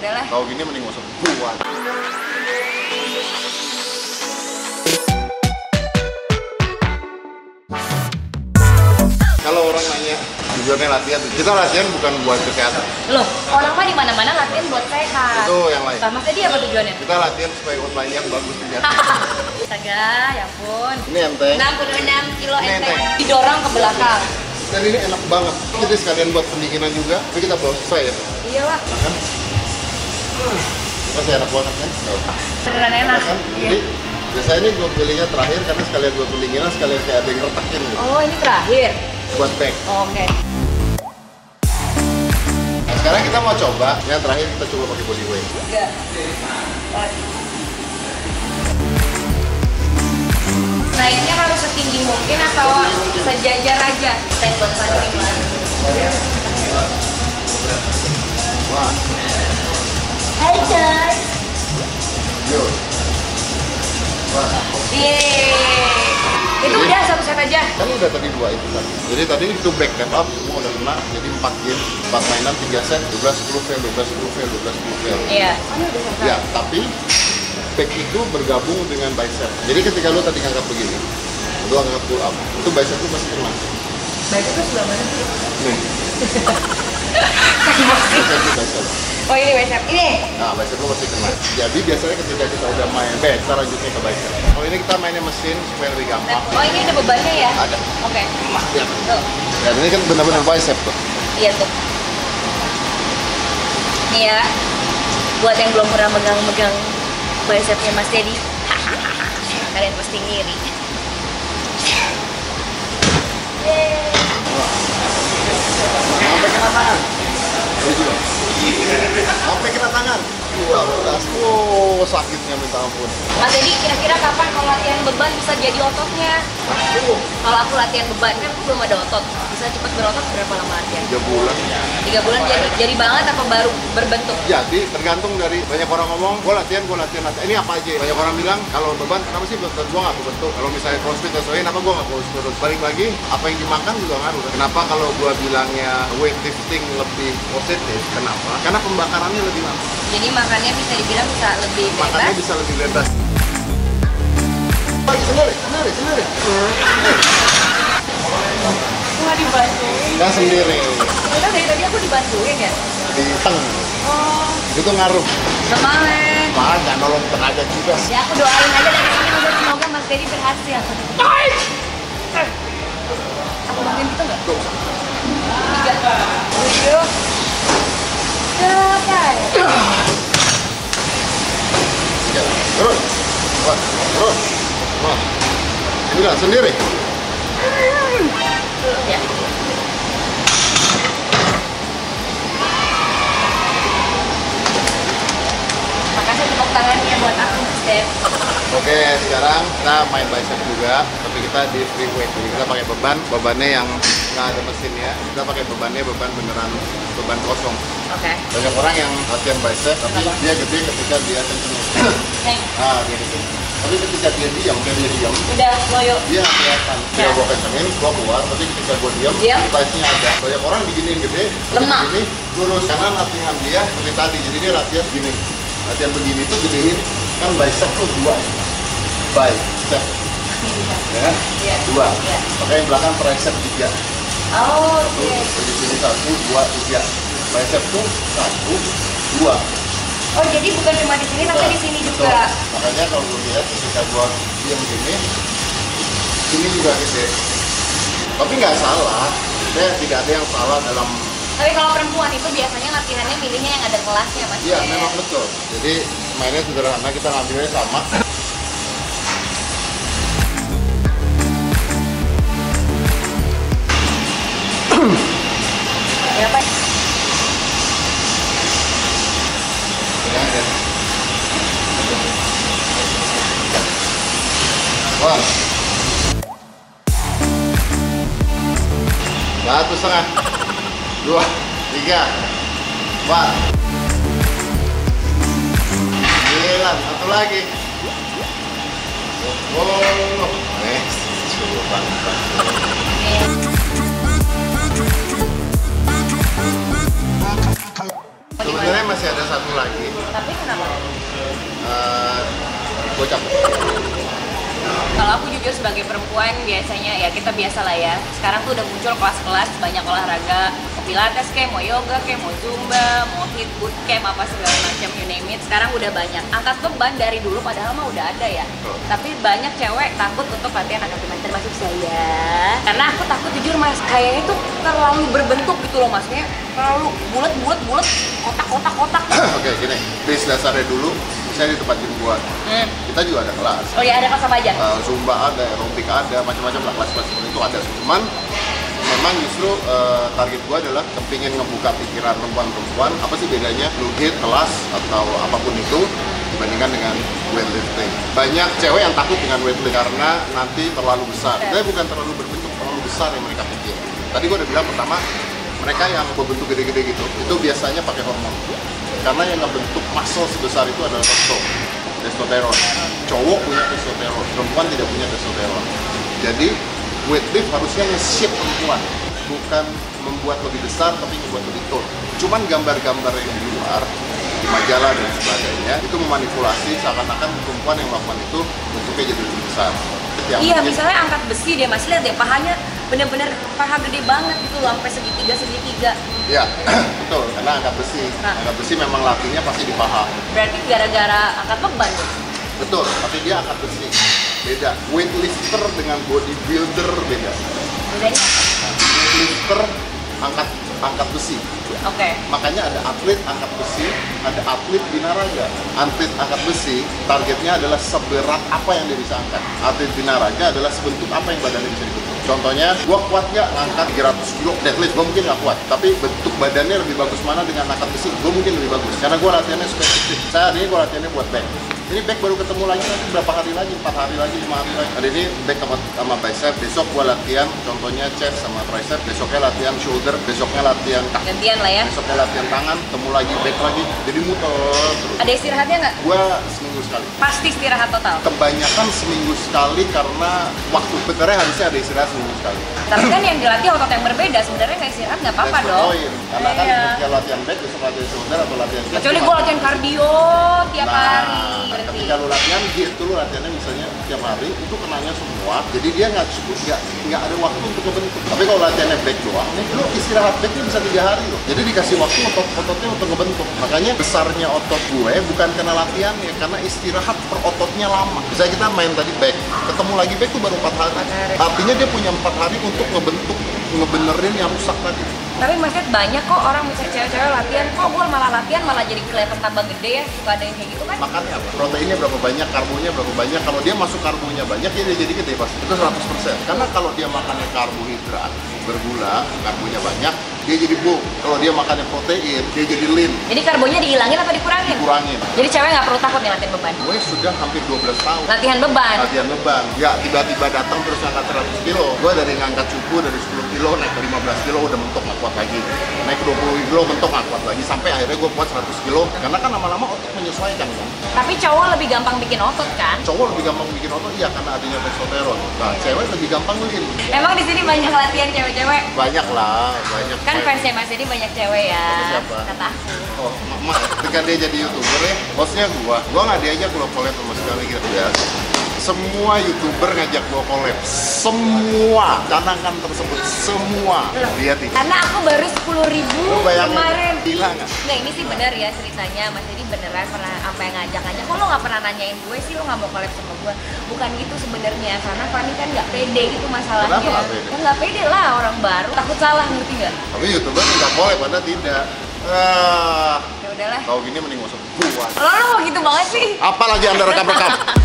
udahlah. Tahu gini mending gak usah buat. Kalau orang nanya tujuannya latihan, kita latihan bukan buat kesehatan. Loh, orang mah di mana-mana latihan buat sehat. Itu yang lain. Mas Dedi apa tujuannya? Kita latihan supaya outline yang bagus aja. Astaga, ya ampun. Ini enteng. 66 kilo Ini enteng. enteng. Didorong ke belakang. Dan ini enak banget. Jadi sekalian buat pendinginan juga. Tapi kita belum selesai ya. Iyalah. Makan. Masih enak banget kan? Beneran enak. Makan. Jadi biasanya ini gue pilihnya terakhir karena sekalian buat pendinginan, sekalian kayak ada yang retakin gitu. Oh, ini terakhir. Buat back. Oh, oke. Nah, sekarang kita mau coba. Yang terakhir kita coba pakai body weight. Enggak. Naiknya harus setinggi mungkin atau sejajar aja? Tembak samping lah. Wah. Hai guys. Yuk. Wah. Yeay. Itu udah satu set aja. Kan udah tadi 2 itu tadi. Jadi tadi itu back step up semua udah kena. Jadi 4 game, 4 mainan, 3 set, 12 10 fail, 12 10 fail, 12 10 fail. Iya. Ya, tapi back itu bergabung dengan bicep. Jadi ketika lu tadi ngangkat begini, lu ngangkat pull up, itu bicep lu masih kena. Baik itu sebelah mana sih? Nih. Bicep. Oh ini bicep. Ini. Nah, bicep lu masih kena. Jadi biasanya ketika kita udah main back, kita lanjutnya ke bicep. Kalau ini kita mainnya mesin supaya lebih gampang. Oh ini ada bebannya ya? Ada. Oke. Ya. Tuh. Dan ini kan benar-benar bicep tuh. Iya tuh. Nih ya. Buat yang belum pernah megang-megang bicepnya Mas Dedi, kalian pasti ngiri. Yeay. Sampai kena tangan. Sampai kena tangan. 12. Oh, sakitnya minta ampun. Mas Dedi, kira-kira kapan kalau latihan beban bisa jadi ototnya? Kalau aku latihan beban kan aku belum ada otot. Bisa cepat berotot berapa lama latihan? 3 bulan. 3 bulan jadi banget apa baru berbentuk? Jadi tergantung dari banyak orang ngomong, gue latihan. Ini apa aja? Banyak orang bilang kalau beban, kenapa sih beban gue nggak kebentuk? Kalau misalnya crossfit atau kenapa gue nggak kurus? Balik lagi, apa yang dimakan juga ngaruh. Kenapa kalau gue bilangnya weightlifting lebih positif? Kenapa? Karena pembakarannya lebih lama. Jadi makannya bisa dibilang bisa lebih Makannya bebas. bisa lebih bebas. Sendiri. Nggak dibantuin. Nggak sendiri. Kita dari tadi aku dibantuin ya? Di teng. Oh, Itu ngaruh. kemarin. Malah nggak nolong tenaga juga. Ya aku doain aja dari sini semoga Mas Dedi berhasil. Aku bantuin gitu nggak? 3, 7, 8. Terus. Wah, terus. Wah. Udah sendiri. Ya. Makasih tepuk tangannya buat aku, Mas Dev. Oke, sekarang kita main bicep juga, tapi kita di free weight. Jadi kita pakai bebannya yang nggak ada mesinnya. Kita pakai beban beneran beban kosong. Oke. Banyak orang yang latihan bicep, tapi dia gede ketika dia kenceng. Nih, Dia gede. Tapi ketika dia diam, udah loyo. dia nggak kelihatan. Dia Ya. gua kencengin, gua keluar, tapi ketika gua diam, bicepnya ada. Banyak orang diginiin gede, Lemah. begini, lurus. Karena latihan dia seperti tadi, jadi dia latihan gini. Latihan begini tuh gedein, kan bicep tuh 2. Bicep. Ya kan? Iya. 2. Iya. Pakai yang belakang tricep 3. Oh, Tuh, oke. dari sini 1, 2, 3. Bicep tuh 1, 2. Oh, jadi bukan cuma di sini tapi di sini juga. Makanya kalau gue lihat ketika gue diam gini, ini juga gede. Tapi nggak salah, tidak ada yang salah dalam. Tapi kalau perempuan itu biasanya latihannya milihnya yang ada kelasnya, Mas. Iya, memang betul. Jadi mainnya sederhana, kita ngambilnya sama. Berapa? Wah. 1,5. 2, 3, 4. 9, satu lagi. 10. Coba. Sebenarnya masih ada satu lagi. Tapi kenapa? Gue capek. Kalau aku jujur sebagai perempuan biasanya ya kita biasa lah ya. Sekarang tuh udah muncul kelas-kelas banyak olahraga, mau pilates kayak, mau yoga kayak, mau zumba, mau hit bootcamp apa segala macam, you name it. Sekarang udah banyak. Angkat beban dari dulu padahal mah udah ada ya. Tapi banyak cewek takut untuk latihan angkat beban, termasuk saya. Karena aku takut jujur mas, kayaknya tuh terlalu berbentuk gitu loh masnya, terlalu bulat, kotak. Oke, gini. Base dasarnya dulu. Misalnya di tempat gym gua, kita juga ada kelas. Oh ya, ada kelas apa aja? Zumba ada, aerobik ada, macam-macam lah kelas-kelas seperti itu ada. Cuman memang justru target gua adalah kepingin ngebuka pikiran perempuan-perempuan apa sih bedanya lu hit, kelas atau apapun itu dibandingkan dengan weightlifting. Banyak cewek yang takut dengan weightlifting karena nanti terlalu besar. Tapi bukan terlalu berbentuk, terlalu besar yang mereka pikir. Tadi gua udah bilang pertama, mereka yang berbentuk gede-gede gitu, itu biasanya pakai hormon. Karena yang ngebentuk muscle sebesar itu adalah testosteron. Cowok punya testosteron, perempuan tidak punya testosteron. Jadi weightlifting harusnya nge-shape perempuan, bukan membuat lebih besar tapi membuat lebih toned. Cuman gambar-gambar yang di luar, di majalah dan sebagainya, itu memanipulasi seakan-akan perempuan yang melakukan itu bentuknya jadi lebih besar. Iya, misalnya angkat besi deh, Mas lihat deh pahanya bener-bener paha gede banget gitu loh, sampai segitiga. Iya, betul, karena angkat besi. Angkat besi memang latihnya pasti di paha. Berarti gara-gara angkat beban tuh? Betul, tapi dia angkat besi. Beda, weightlifter dengan bodybuilder beda. Bedanya? Weightlifter angkat besi. Oke. Makanya ada atlet angkat besi, ada atlet binaraga. Atlet angkat besi targetnya adalah seberat apa yang dia bisa angkat. Atlet binaraga adalah sebentuk apa yang badannya bisa dibentuk. Contohnya, gua kuat nggak ngangkat 300 kilo deadlift, gua mungkin nggak kuat. Tapi bentuk badannya lebih bagus mana dengan angkat besi, gua mungkin lebih bagus. Karena gua latihannya spesifik. Saya hari ini gua latihannya buat back. Ini back baru ketemu lagi nanti berapa hari lagi, 4 hari lagi, 5 hari lagi. Hari ini back sama bicep, besok gua latihan contohnya chest sama tricep, besoknya latihan shoulder, besoknya latihan kaki. Gantian lah ya. Besoknya latihan tangan, ketemu lagi back lagi. Jadi muter terus. Ada istirahatnya nggak? Gua seminggu sekali. Pasti istirahat total. Kebanyakan seminggu sekali karena waktu. Sebenarnya harusnya ada istirahat seminggu sekali. Tapi kan yang dilatih otot yang berbeda, sebenarnya nggak istirahat nggak apa-apa That's the dong. point. Karena kan Iya. ketika latihan back, besok latihan shoulder atau latihan chest. Kecuali gue latihan kardio tiap hari. Berarti. Ketika lu latihan hit itu lu latihannya misalnya tiap hari itu kenanya semua, jadi dia nggak cukup, nggak ada waktu untuk ngebentuk. Tapi kalau latihannya back doang, lu istirahat backnya bisa 3 hari loh. Jadi dikasih waktu ototnya untuk ngebentuk. Makanya besarnya otot gue bukan karena latihan ya, karena istirahat per ototnya lama. Misalnya kita main tadi back, ketemu lagi back tuh baru 4 hari. Artinya dia punya 4 hari untuk ngebentuk, ngebenerin yang rusak tadi. Tapi maksudnya banyak kok orang misalnya cewek-cewek latihan, kok gue malah latihan malah jadi kelihatan tambah gede ya, suka ada yang kayak gitu kan? Makannya apa? Proteinnya berapa banyak, karbonya berapa banyak. Kalau dia masuk karbonya banyak, ya dia jadi gede pasti. Itu 100%. Karena kalau dia makannya karbohidrat, bergula, karbonya banyak, dia jadi bulk. Kalau dia makannya protein, dia jadi lean. Jadi karbonya dihilangin apa dikurangin? Kurangin. Jadi cewek nggak perlu takut nih latihan beban? Gue sudah hampir 12 tahun. Latihan beban? Latihan beban. Nggak tiba-tiba datang terus ngangkat 100 kilo. Gue dari ngangkat cupu dari 10 kilo naik ke 15 kilo udah mentok nggak kuat lagi. Naik ke 20 kilo mentok nggak kuat lagi. Sampai akhirnya gue kuat 100 kilo. Karena kan lama-lama otot menyesuaikan kan. Tapi cowok lebih gampang bikin otot kan? Cowok lebih gampang bikin otot, iya karena adanya testosteron. Nah, cewek lebih gampang lean. Emang di sini banyak latihan cewek-cewek? Banyak lah, banyak. Kan fansnya Mas ini banyak cewek ya. Siapa? Kata aku. Oh, mak, ketika dia jadi youtuber ya, hostnya gua nggak diajak lo collab sama sekali gitu ya. Semua youtuber ngajak gua collab, semua canangan tersebut semua lihat itu. Karena aku baru 10.000 Lu bayangin, kemarin. gila nggak? Nggak, ini sih benar ya ceritanya. Mas ini beneran pernah sampai ngajak-ngajak. Kok lo nggak pernah nanyain gue sih, lo nggak mau collab sama gue? Bukan gitu sebenarnya, karena Fanny kan nggak pede itu masalahnya. Kenapa nggak pede? Ya nggak pede lah, orang baru takut salah, ngerti nggak? Tapi youtuber nggak collab, pada tidak. Ya udahlah. Tahu gini mending ngusuk gua. Lo gitu banget sih. Apalagi anda rekam-rekam.